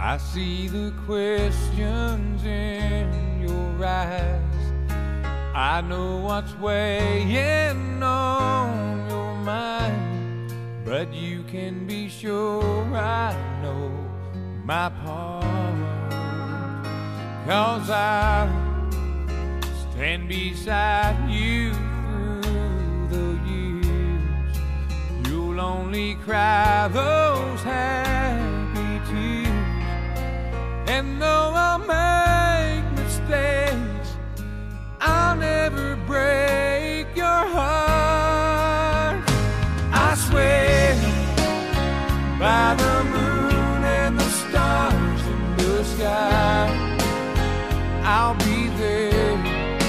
I see the questions in your eyes. I know what's weighing on your mind, but you can be sure I know my part. 'Cause I'll stand beside you through the years. You'll only cry those happy tears. And though I'll make mistakes, I'll never break your heart. I swear by the moon and the stars in the sky, I'll be there.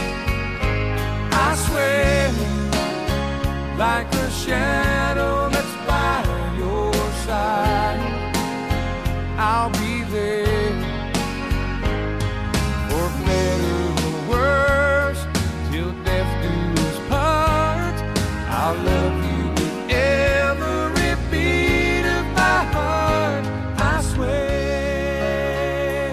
I swear like a shadow that's by your side, I'll be there. For better or worse, till death do us part, I'll love you with every beat of my heart. I swear.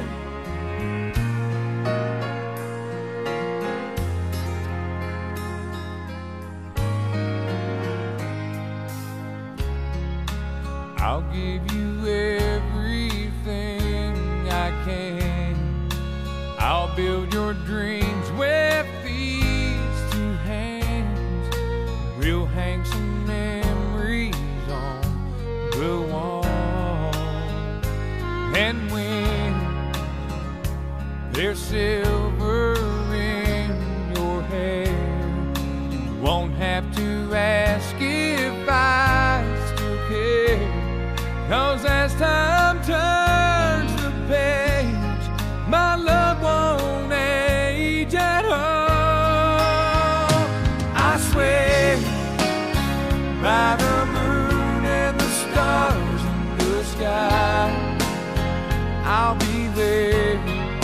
I'll give you everything I can. I'll build your dreams with these two hands. We'll hang some memories on the wall. And when there's silver in your hair, you won't have to ask if I still care. 'Cause as time turns the page, my love won't age at all. I swear by the moon and the stars in the sky, I'll be there.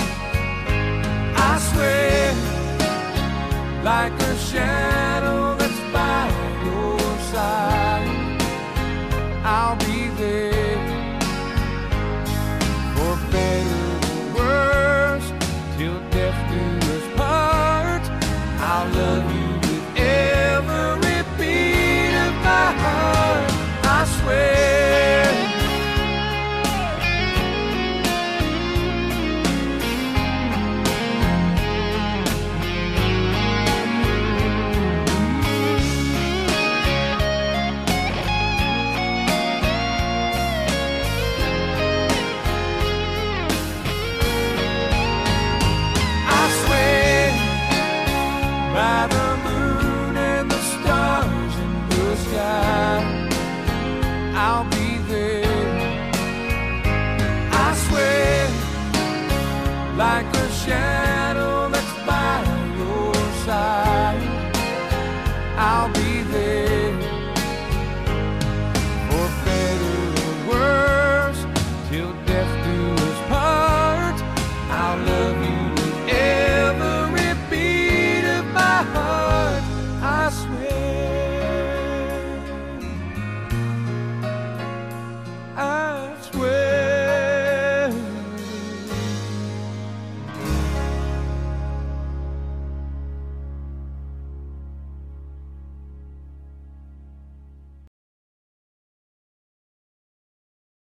I swear like a shadow that's by your side, I'll be there. For better or worse, till death do us part, I'll love you with every beat of my heart. I swear. By the moon and the stars in the sky, I'll be there. I swear like a